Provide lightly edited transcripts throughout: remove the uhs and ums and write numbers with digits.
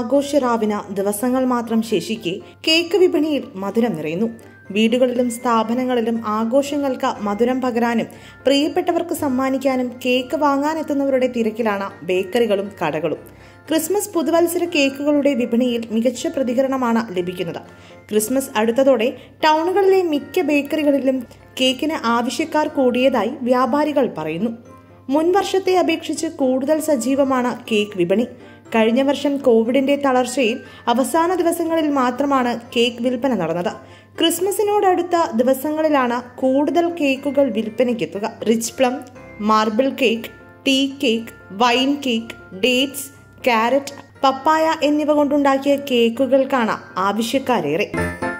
ആഘോഷരാവിന് ദിവസങ്ങൾ മാത്രം ശേഷിക്കെ കേക്ക് വിപണിയിൽ മധുരം നിറയുന്നു. വീടുകളിലും സ്ഥാപനങ്ങളിലും ആഘോഷങ്ങൾക്ക് മധുരം പകരാനും പ്രിയപ്പെട്ടവർക്ക് സമ്മാനിക്കാനും കേക്ക് വാങ്ങാനെത്തുന്നവരുടെ തിരക്കിലാണ് ബേക്കറികളും കടകളും. ക്രിസ്മസ് പുതുവത്സര കേക്കുകളുടെ വിപണിയിൽ മികച്ച പ്രതികരണമാണ് ലഭിക്കുന്നത്. ക്രിസ്മസ് അടുത്തതോടെ ടൗണുകളിലെ മിക്ക ബേക്കറികളിലും കേക്കിന് ആവശ്യക്കാർ കൂടിയതായി വ്യാപാരികൾ പറയുന്നു. മുൻ വർഷത്തെ അപേക്ഷിച്ച് കൂടുതൽ സജീവമാണ് കേക്ക് വിപണി. കഴിഞ്ഞ വർഷം കോവിഡിന്റെ തളർച്ചയിൽ അവസാന ദിവസങ്ങളിൽ മാത്രമാണ് കേക്ക് വിൽപ്പന നടന്നത്. ക്രിസ്മസിനോടടുത്ത ദിവസങ്ങളിലാണ് കൂടുതൽ കേക്കുകൾ വിൽപ്പനയ്ക്കെത്തുക. Rich plum, marble cake, tea cake, wine cake, dates, carrot, പപ്പായ എന്നിവ കൊണ്ടുണ്ടാക്കിയ കേക്കുകൾക്കാണ് ആവശ്യക്കാരേറെ.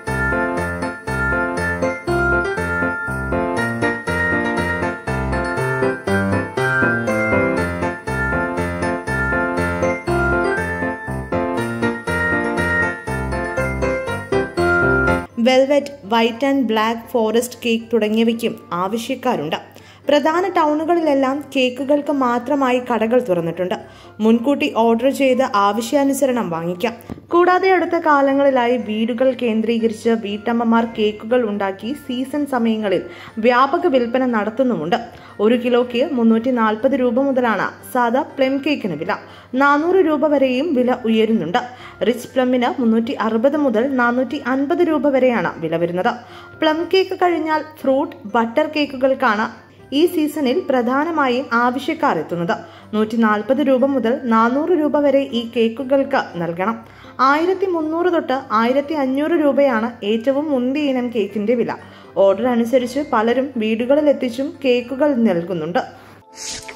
Velvet, white and black forest cake തുടങ്ങിയവയ്ക്കും ആവശ്യക്കാരുണ്ട്. പ്രധാന ടൗണുകളിലെല്ലാം കേക്കുകൾക്ക് മാത്രമായി കടകൾ തുറന്നിട്ടുണ്ട്. മുൻകൂട്ടി ഓർഡർ ചെയ്ത് ആവശ്യാനുസരണം വാങ്ങിക്കാം. കൂടാതെ അടുത്ത കാലങ്ങളിലായി വീടുകൾ കേന്ദ്രീകരിച്ച് വീട്ടമ്മമാർ കേക്കുകൾ ഉണ്ടാക്കി സീസൺ സമയങ്ങളിൽ വ്യാപക വിൽപ്പന നടത്തുന്നുമുണ്ട്. 1 കിലോയ്ക്ക് 340 രൂപ മുതലാണ് സാധാ പ്ലം കേക്കിന് വില. 400 രൂപ വരെയും വില ഉയരുന്നുണ്ട്. റിച്ച് പ്ലമ്മിന് 360 മുതൽ 450 രൂപ വരെയാണ് വില വരുന്നത്. പ്ലം കേക്ക് കഴിഞ്ഞാൽ ഫ്രൂട്ട്, ബട്ടർ കേക്കുകൾക്കാണ് ഈ സീസണിൽ പ്രധാനമായും ആവശ്യക്കാർ എത്തുന്നത്. 140 രൂപ മുതൽ 400 രൂപ വരെ ഈ കേക്കുകൾക്ക് നൽകണം. 1300 തൊട്ട് 1500 രൂപയാണ് ഏറ്റവും മുന്തിയ ഇനം കേക്കിന്റെ വില. ഓർഡർ അനുസരിച്ച് പലരും വീടുകളിലെത്തിച്ചും കേക്കുകൾ നൽകുന്നുണ്ട്.